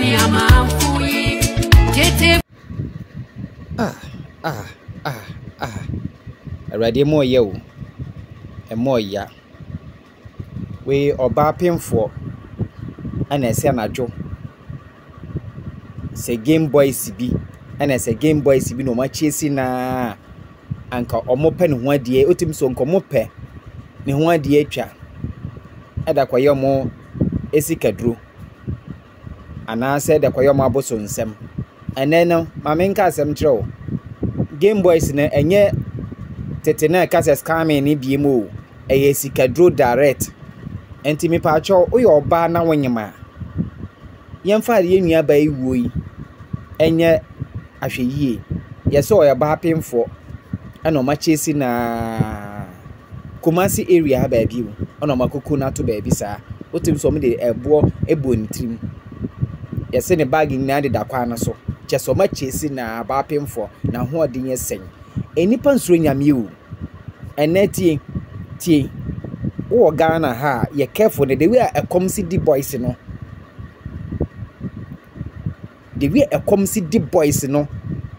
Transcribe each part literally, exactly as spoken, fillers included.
Ah, ah, ah, ah. Already more yo. And more ya. We oba painful. And I say na jo. Say Game Boy C B. And I say Game Boy C B no ma chasing na anka omo pe ne ho ade otim so nko mo pe ne ho ade atwa. Eda kwaye mo esikaduro. Ana say da kwaye mo aboso nsem. Ene no ma menka asem kire Game Boys na enye tete na kasa scam ni biemo eye sikaduro direct. Enti mi pa cho oyo oba na wonyema. Yemfa de nua ba iwo yi. Enye ahweyie. Yeso oya ba pemfo. Ana ma chesi na Kumasi area ba biu. Ana ma koku na to ba bi sa. Otim so me de ebo ebo ntrim. Yese ne bag na de da kwa na so. Cheso ma chesi na ba pemfo na ho ode nye sen. Enipa nsuro nyame o. Enetie tie wo Ghana ha ye careful the way a come see the boys no. The way a come see the boys no.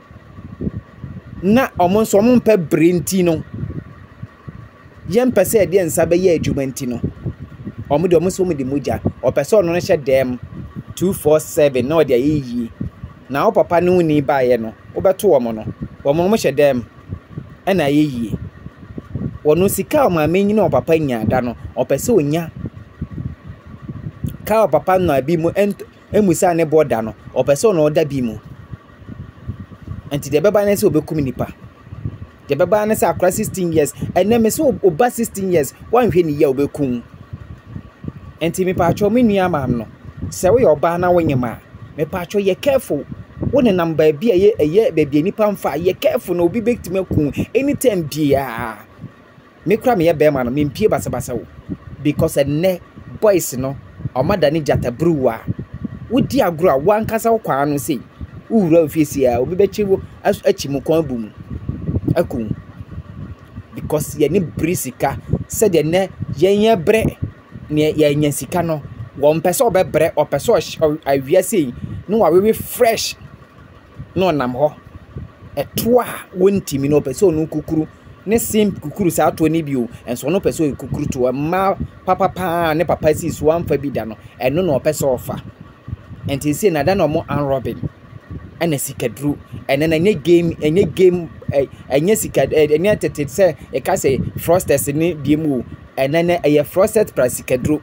Na omon so omon pe brenti no. Yem pese de nsa be ye adwumanti no. Omo de omo so mo de moja. O pese ono no hye dem two four seven na o de ayi. Na o papa no ni ba ye no. Wo beto omo no. Omo mo hye dem e na ayi. Wono sika o ma menyi na o papa nya da no. O pese onya. Ka o papa no abi mu emusa ne boda no. O pese ono oda bi mu. Anti de baba na se obekum nipa. De baba na se akra sixteen years ene me se oba sixteen years wan hwe ni ya obekum. Anti me pa cho me nua mam no. Se we oba na wonyema. Me pa cho ye careful. Wone number bi eye eye baby nipa mfa ye careful na obi bektima kun anytime bia. Me kra me ye be ma no me mpie basa basa wo. Because ene boys no o madani jata bruwa. Wodi agro a wan kasa wo kwa no sei. Ura ofisi ya obi bechiwo achimu kwa bumu akun because ye ni brisika said ye ne ye bre ne ye nya sika no wo mpese obebre opese awia sei no wa we fresh no nam ho etwa wontimi no opese onu kukuru ne sim kukuru sa ato ni bio enso no opese kukuru to ma papa pa ne papa si so amfa bi da no eno no opese ofa enti sei na da no mo an robin ana sikadru ene na nye game enye game enye sikad enye tete se e ka se frosters ni biemu ene na eye frosted price sikadru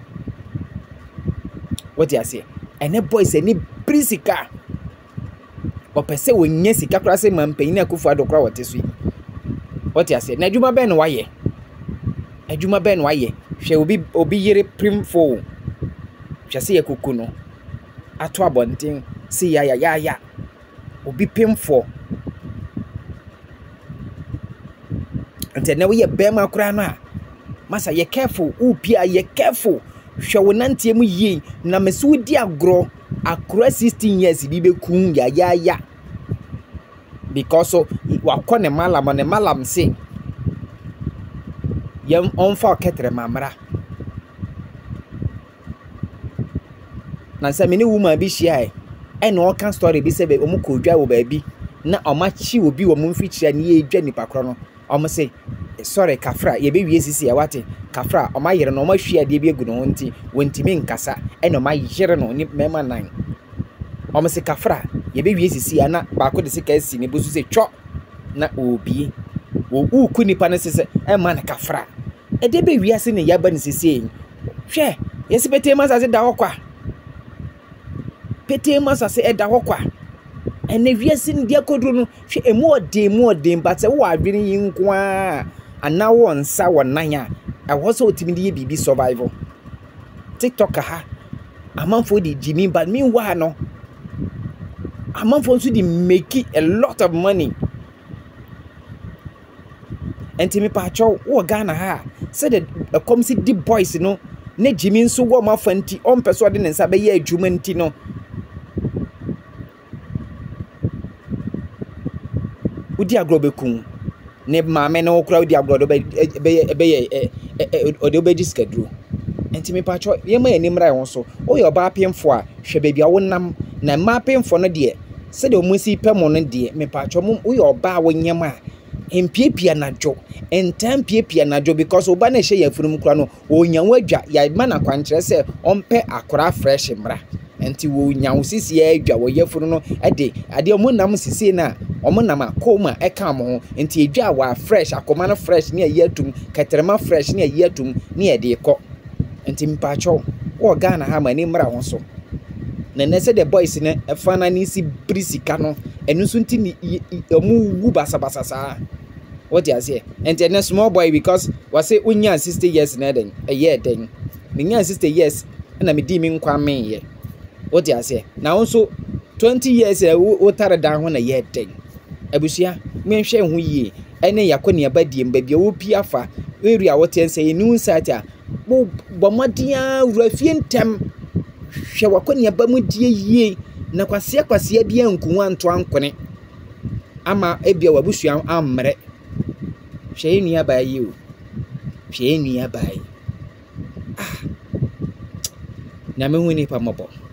what you say ene boys ene prisika opese wonye sika kra se mampanyin akufu adokra wotesu what you say na adwuma ben waye adwuma ben waye hwe obi obi yire prim fo hwe se yekuku no ato abonten si ya ya ya ya obi pemfo ante na we be ma kura no a masa ye careful u pia ye careful hwe wo nante mu yi na mesu di agro akura sixteen years bi be kun ya ya ya because wa kone malam ne malam se yem onfa ketre mamra na se mini woman bi hia e e no kan story bi se be omu kodwa wo ba bi na omachi obi wo mu mfichia ne ye dwa nipa kro no omo se sorry kafra ye be wie sisi ya wate kafra oma yere no oma hwia de bi egu no nti wontimi nkasa e no ma yere no ni mema nan omo se kafra ye be wie sisi ya na ba ko de se ka si ne bosu se twa na obi wo uku nipa ne se e ma na kafra e de be wie ase ne ya ba ne sisi hwe ye se bete ma se da hokwa pete masa se eda hokwa ene wiase ndi akodru no hwe emu ode mu ode mbate wo adwene yinkwa ana wo nsa wo nan a ewo so otimi de bibi survival TikTok ha amanfo di jimi but meanwhile no amanfo so di make a lot of money enti me pa cho wo Ghana ha se de come see the boys no ne jimi nso wo mafanti on peso de nsa be ye adwuma nti no udi agro bekun ne maame na okura udi agro do be be be ode obe diskadru enti me pacho ye ma animra won so o ye oba pemfo a hwe baabi a wonam na ma pemfo no de se de omusi pemo no de me pacho mo o ye oba wonyam a empiepia najo entam piepia najo because oba na hye yafurum kura no onya wadwa ya ma na kwankyere se ompe akora fresh mra enti wo nya wo sisi ya adwa wo yafuru no ade ade omo nam sisi na omo nam akoma eka mo ho enti adwa wa fresh akoma no fresh ne ayatum katerema fresh ne ayatum ne ede ko enti mpacho wo Ghana ha ma ni mra ho so na nese the boys ne efana ni si brisika no enu so nti ni omu wu basabasa sa what you say enti na small boy because we say unya sixty years na den a year den me nya sixty years na me di mi nkwa men ye what you say na also twenty years o tare dan ho na ye den abusia me hwe ho yie ene yakoni abadiem ba bia wo piafa area what you say nu sata bo bomadia wurafie ntem hwe wakoni abamu die yie na kwase kwase bia nkuwa nto ankone ama ebia wabusua amre hwe nua ba yi o hwe nua ba yi ah na me hu ni pa mobo